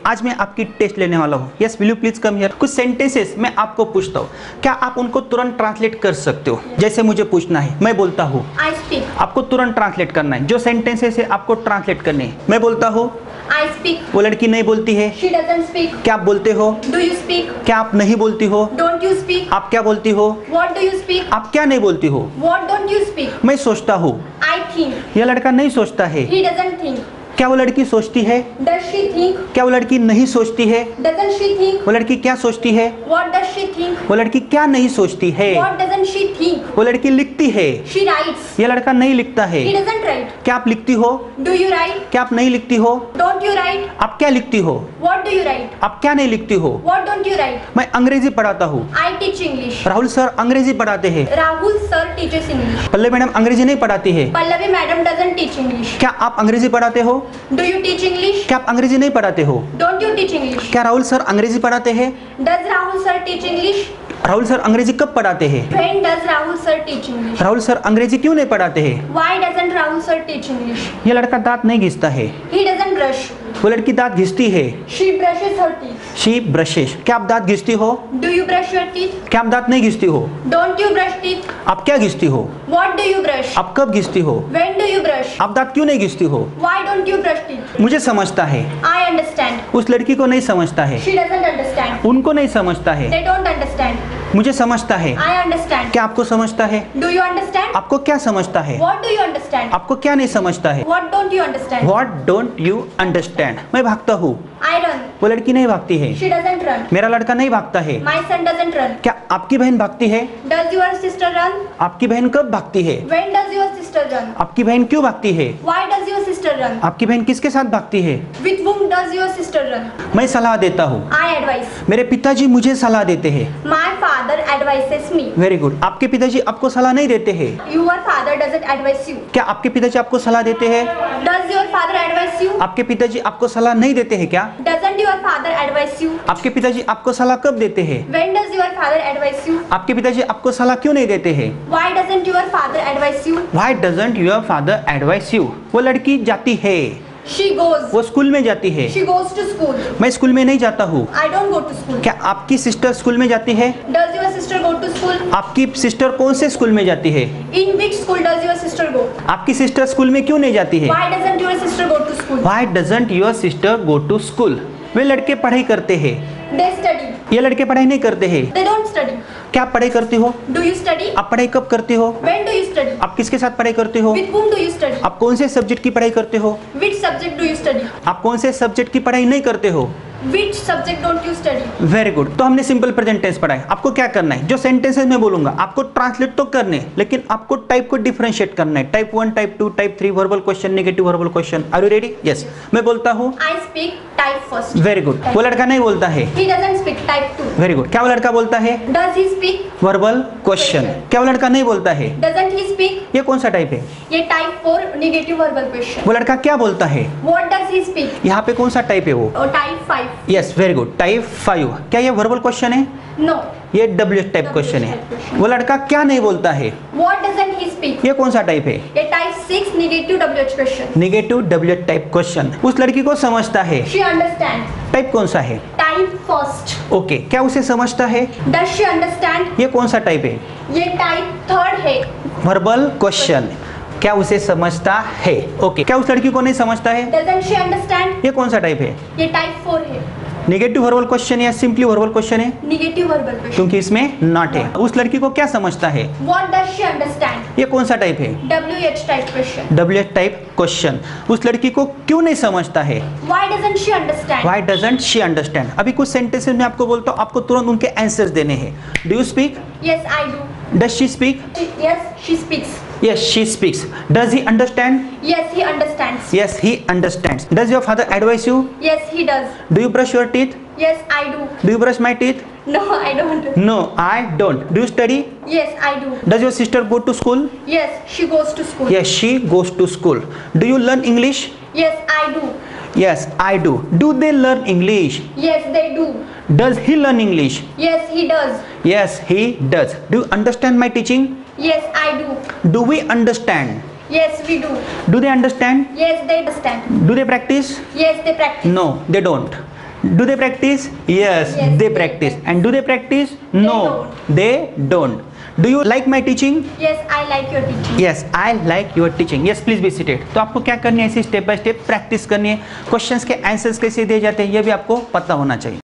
आज मैं आपकी टेस्ट लेने वाला हूँ। Yes, will you please come here. कुछ सेंटेंसेस मैं आपको पूछता हूँ, क्या आप उनको तुरंत ट्रांसलेट कर सकते हो? जैसे मुझे पूछना है, मैं बोलता हूँ I speak. आपको तुरंत ट्रांसलेट करना है। जो सेंटेंसेस है आपको ट्रांसलेट करने हैं। मैं बोलता हूँ, I speak. वो लड़की नहीं बोलती है, She doesn't speak. क्या आप बोलते हो? Do you speak? क्या आप नहीं बोलती हो? Don't you speak? आप क्या बोलती हो? What do you speak? आप क्या नहीं बोलती हो? What don't you speak? मैं सोचता हूँ। I think. यह लड़का नहीं सोचता है। He doesn't think. क्या वो लड़की सोचती है? Does she think? क्या वो लड़की नहीं सोचती है? Doesn't she think? वो लड़की क्या सोचती है? What does she think? वो लड़की क्या नहीं सोचती है? What doesn't she think? वो लड़की लिखती है। She writes. यह लड़का नहीं लिखता है। He doesn't write. क्या आप लिखती हो? Do you write? क्या आप नहीं लिखती हो? Don't you write? आप क्या लिखती हो? What do you write? आप क्या नहीं लिखती हो? What don't you write? मैं अंग्रेजी पढ़ाता हूँ। I teach English. Rahul sir अंग्रेजी पढ़ाते हैं। Rahul sir teaches English. Pallavi madam अंग्रेजी नहीं पढ़ाती है। Pallavi madam doesn't teach English. क्या आप अंग्रेजी पढ़ाते हो? Do you teach English? क्या आप अंग्रेजी नहीं पढ़ाते हो? Don't you teach English? क्या राहुल सर अंग्रेजी पढ़ाते हैं? Does Rahul sir teach English? Rahul sir अंग्रेजी कब पढ़ाते हैं? When does Rahul sir teach English? Rahul sir अंग्रेजी क्यों नहीं पढ़ाते हैं? Why doesn't Rahul sir teach English? यह लड़का दांत नहीं घिसता है। He doesn't brush. वो लड़की दांत घिसती है। She brushes her teeth. She brushes. क्या आप दांत घिसती हो? Do you brush your teeth? क्या आप दांत नहीं घिसती हो? Don't you brush teeth? आप क्या घिसती हो? What do you brush? आप कब घिसती हो? When do you brush? आप दांत क्यों नहीं घिसती हो? Why don't you brush teeth? मुझे समझता है। I understand. उस लड़की को नहीं समझता है। She doesn't understand. उनको नहीं समझता है। They don't understand. मुझे समझता है। I understand. क्या आपको समझता है? Do you understand? आपको क्या समझता है? What do you understand? आपको क्या नहीं समझता है? What don't you understand? What don't you understand? मैं भागता हूँ। I run. वो लड़की नहीं भागती है। She doesn't run. मेरा लड़का नहीं भागता है। My son doesn't run. क्या आपकी बहन भागती है? Does your sister run? आपकी बहन कब भागती है? When does your sister run? आपकी बहन क्यों भागती है? Why does your sister run? आपकी बहन किसके साथ भागती है? With whom does your sister run? मैं सलाह देता हूँ। I advise. मेरे पिताजी मुझे सलाह देते हैं। My father advises me. Very good. आपके पिताजी आपको सलाह नहीं देते हैं। Your father doesn't advise you. क्या आपके पिताजी आपको सलाह देते हैं? Does your father advise you? आपके पिताजी आपको सलाह नहीं देते हैं क्या? Doesn't your father advise you? आपके पिताजी आपको सलाह कब देते हैं? When does your father advise you? आपके पिताजी आपको सलाह क्यों नहीं देते हैं? Why doesn't your father advise you? Why doesn't your father advise you? वो लड़की जाती है। She goes. वो स्कूल में जाती है। She goes to school. मैं स्कूल में नहीं जाता हूँ। I don't go to school. क्या आपकी सिस्टर स्कूल में जाती है? Does your sister go to school? आपकी सिस्टर कौन से स्कूल में जाती है? In which school does your sister go? आपकी सिस्टर स्कूल में क्यों नहीं जाती है? Why doesn't your sister go to school? Why doesn't your sister go to school? वे लड़के पढ़ाई करते हैं। They study. ये लड़के पढ़ाई नहीं करते हैं। They don't study. क्या आप पढ़ाई करती हो? Do you study? आप पढ़ाई कब करती हो? When do you study? आप किसके साथ पढ़ाई करते हो? With whom do you study? आप कौन से सब्जेक्ट की पढ़ाई करते हो? Which subject do you study? आप कौन से सब्जेक्ट की पढ़ाई नहीं करते हो? Which subject don't you study? Very good. तो हमने सिंपल प्रेजेंट टेंस पढ़ा है। आपको क्या करना है? जो सेंटेंसेस मैं बोलूंगा आपको ट्रांसलेट तो करने हैं, लेकिन आपको टाइप को डिफरेंशिएट करना है। Type 1, type 2, type 3, verbal question, negative verbal question. Are you ready? Yes. मैं बोलता हूँ। I speak type first. Very good. वो लड़का नहीं बोलता है। He doesn't speak type 2. Very good. क्या वो लड़का बोलता है? Does he speak? Verbal question. क्या वो लड़का नहीं बोलता है? Doesn't he speak? ये कौन सा टाइप है? ये type 4 negative verbal question. वो लड़का क्या बोलता है? What does he speak? यहाँ पे कौन सा टाइप है वो? और type 5. यस, वेरी गुड। टाइप 5। क्या ये वर्बल क्वेश्चन है? No. ये WH टाइप क्वेश्चन है। वो लड़का क्या नहीं बोलता है? What doesn't he speak? ये कौन सा टाइप है? ये type 6 negative WH question. Negative WH type question. उस लड़की को समझता है। She understands. टाइप कौन सा है? Type first. ओके। क्या उसे समझता है? Does she understand? ये कौन सा टाइप है? ये type 3rd है. Verbal question. क्या उसे समझता है? ओके। क्या उस लड़की को नहीं समझता है? Doesn't she understand? ये कौन सा टाइप है? ये type 4 है. नेगेटिव वर्बल क्वेश्चन या सिंपली वर्बल क्वेश्चन है? Negative verbal question. क्योंकि इसमें नॉट है। उस लड़की को क्या समझता है? What does she understand? ये कौन सा टाइप है? WH type question. WH type question. उस लड़की को क्यों नहीं समझता है? Why doesn't she understand? Why doesn't she understand? अभी कुछ सेंटेंसेस में आपको बोलता हूँ, आपको तुरंत उनके आंसर्स देने हैं। Do you speak? Yes, I do. Does she speak? Yes, she speaks. Yes, she speaks. Does he understand? Yes, he understands. Yes, he understands. Does your father advise you? Yes, he does. Do you brush your teeth? Yes, I do. Do you brush my teeth? No, I don't. No, I don't. Do you study? Yes, I do. Does your sister go to school? Yes, she goes to school. Yes, she goes to school. Do you learn English? Yes, I do. Yes, I do. Do they learn English? Yes, they do. Does he learn English? Yes, he does. Yes, he does. Do you understand my teaching? Yes, I do. Do we understand? Yes, we do. Do they understand? Yes, they understand. Do they practice? Yes, they practice. No, they don't. Do they practice? Yes, Yes, they they practice. practice. And do they practice? No, they don't. Do you like my teaching? Yes, I like your teaching. Yes, I like your teaching. Yes, please be seated. तो आपको क्या करनी है, ऐसी step by step practice करनी है. Questions के answers कैसे दिए जाते हैं ये भी आपको पता होना चाहिए.